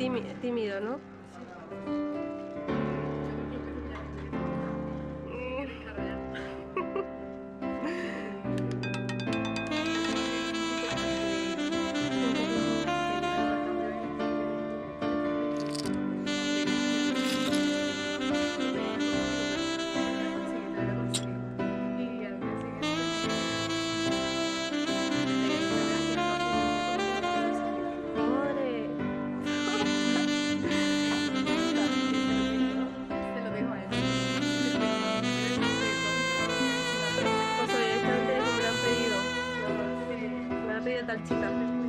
tímido, ¿no? Talchita.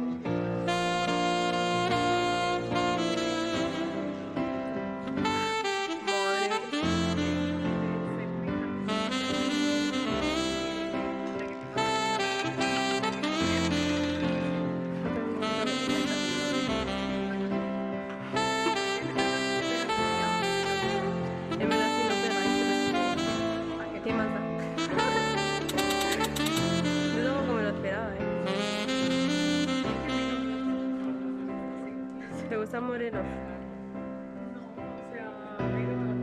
¿Te gusta moreno? No, o sea, negro no.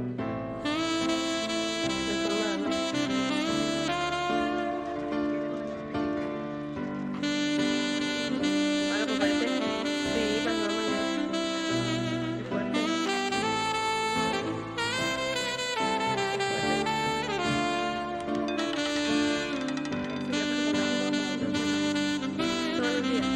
Deformado, ¿no? Ahora pues parece. Sí, pasó mañana. Qué fuerte. Todos los días.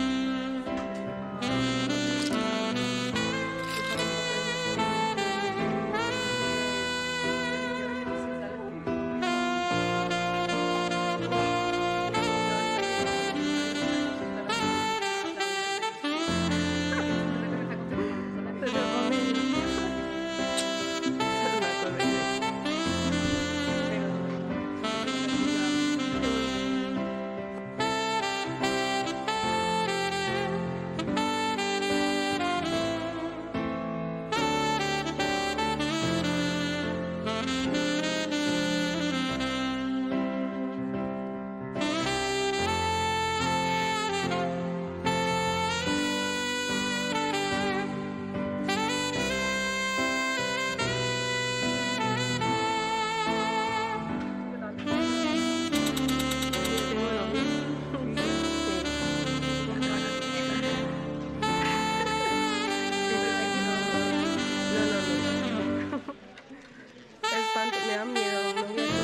Me da miedo, ¿no?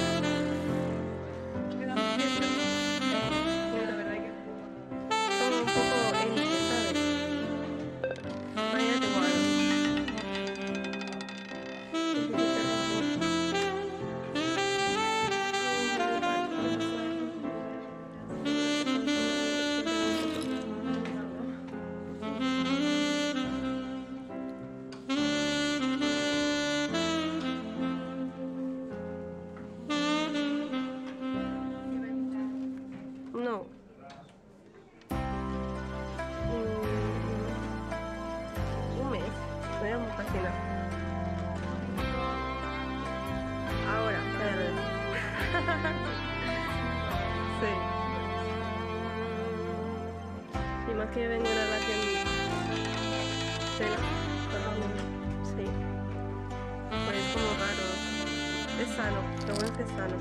Me da miedo. La verdad que Como un poco élite, ¿sabes? Mañana tengo algo. No. Un mes. Me da mucha pena. Ahora, espérate. Sí. Y más que yo vengo de una relación cena con los niños. Sí. Pues es como raro. Es sano. Lo bueno es que es sano.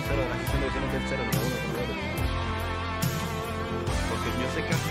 cero de la sesión de vecinos del cero, no uno con el otro. Porque yo sé que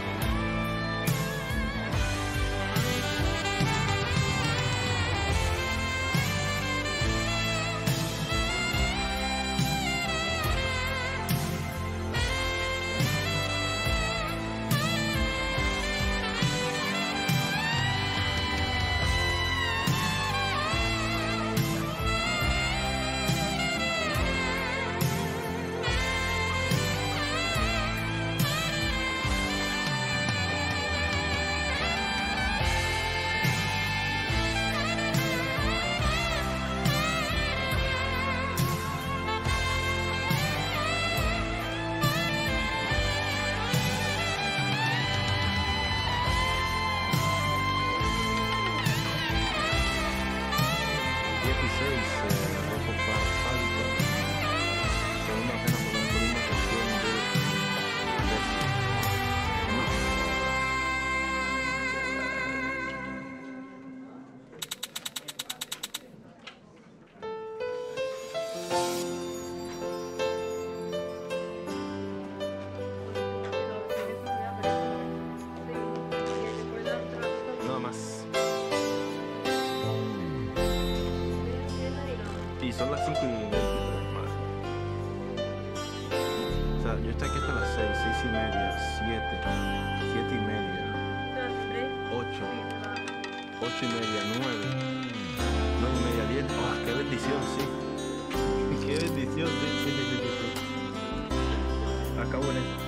nada más. Y son las 5:20. O sea, yo estoy aquí hasta las 6, 6:30, 7, 7:30, 8, 8:30, 9, 9:30, 10. ¡Oh, qué bendición, sí! ¡Qué bendición, sí! Acabo en esto.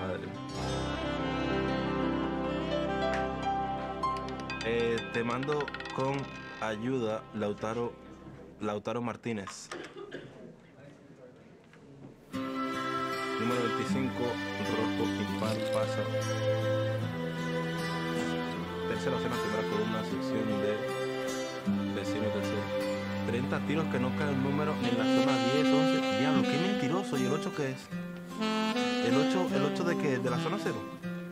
madre. Te mando con ayuda, Lautaro Martínez. Número 25, rojo, impar, pasa. Tercera opción, primera columna, sección de vecino tercero. 30 tiros que no cae el número en la zona 10, 11. Diablo, qué mentiroso. ¿Y el 8 qué es? ¿El 8 de qué? ¿De la zona 0?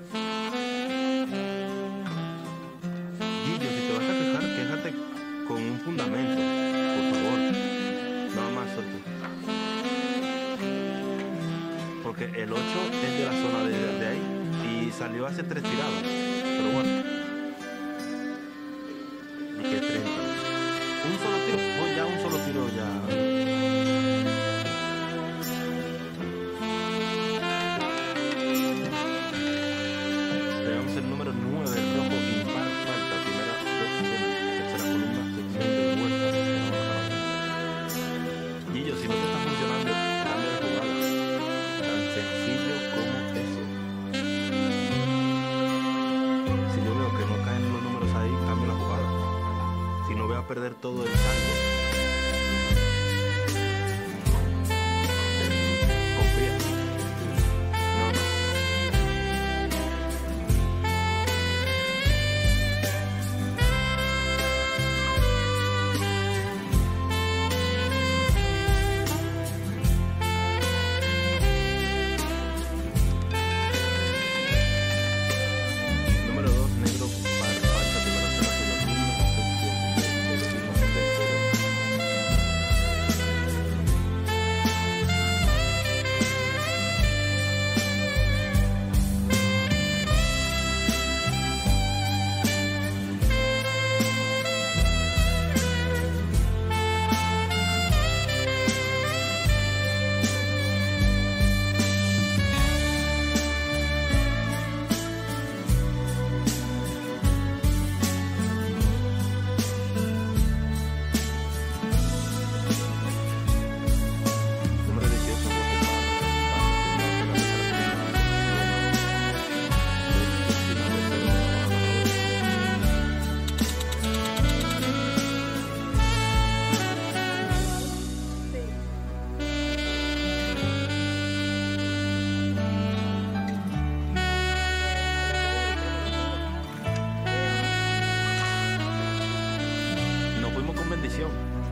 Guillo, si te vas a quejar, quéjate con un fundamento, por favor. Nada más suerte. Porque el 8 es de la zona de ahí y salió hace 3 tiradas. Pero bueno. Y que 30. Un solo tiro. Oh, ya un solo tiro ya. Pegamos el número 9, rojo, impar, falta, primera, tercera columna, sección de vuelta. Guillo, si no te está funcionando, cambia de jugada. Tan sencillo como eso. Si yo veo que no caen los números ahí, cambio la jugada. Si no voy a perder todo el saldo. Confía. No, no. Número 2, negro, par, falta, primera, segunda columna, sección de vecino tercero. Número 18, rojo, par, nos fuimos con bendición.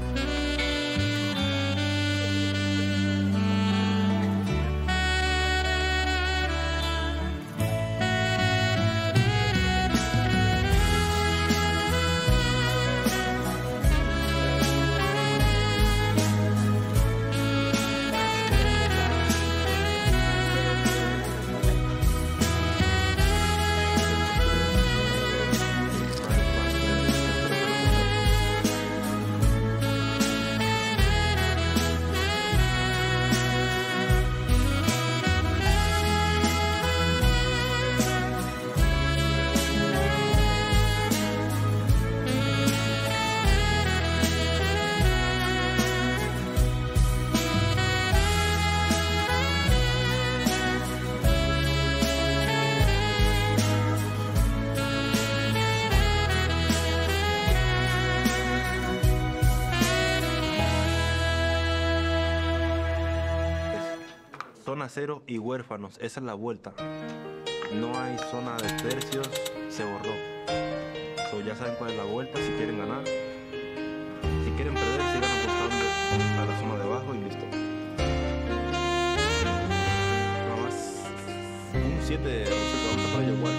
Zona 0 y huérfanos, esa es la vuelta. No hay zona de tercios, se borró. So, ya saben cuál es la vuelta, si quieren ganar. Si quieren perder, sigan apostando a la zona de abajo y listo. Nada más un 7, vamos a para igual.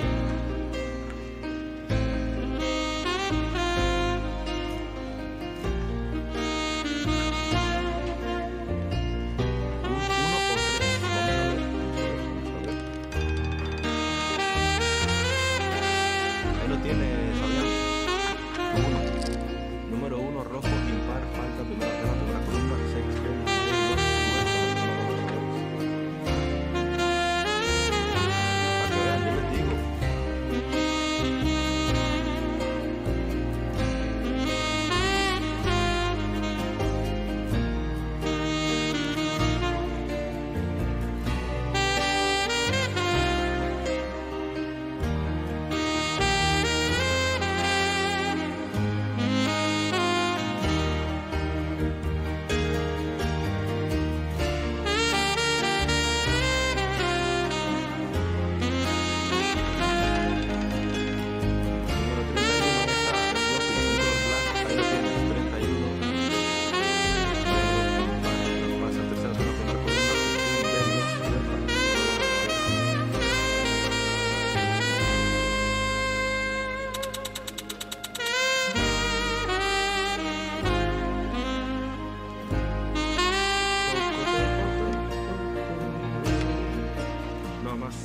Número 1, rojo, impar, falta, primera columna, sección de para que vean, yo les digo,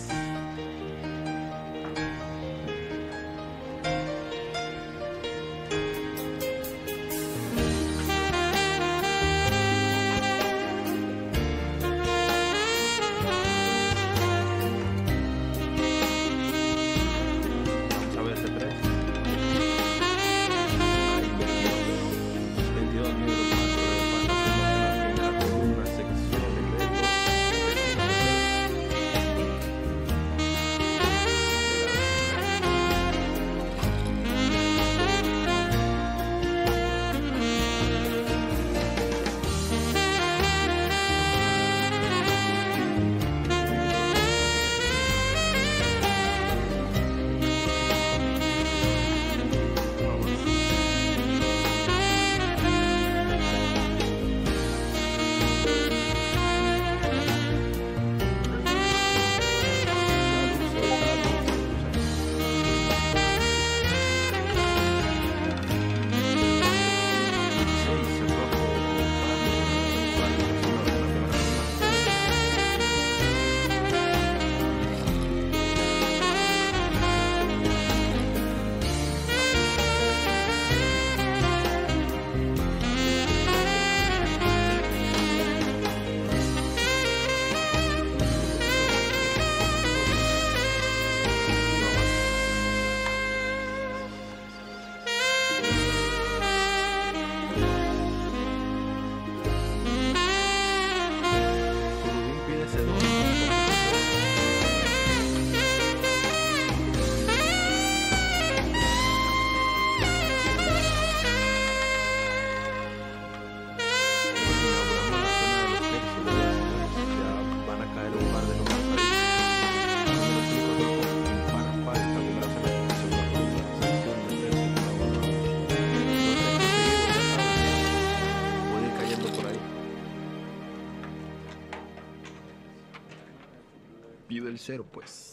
Pide el cero, pues.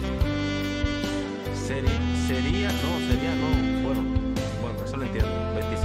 Sería no, bueno, eso lo entiendo.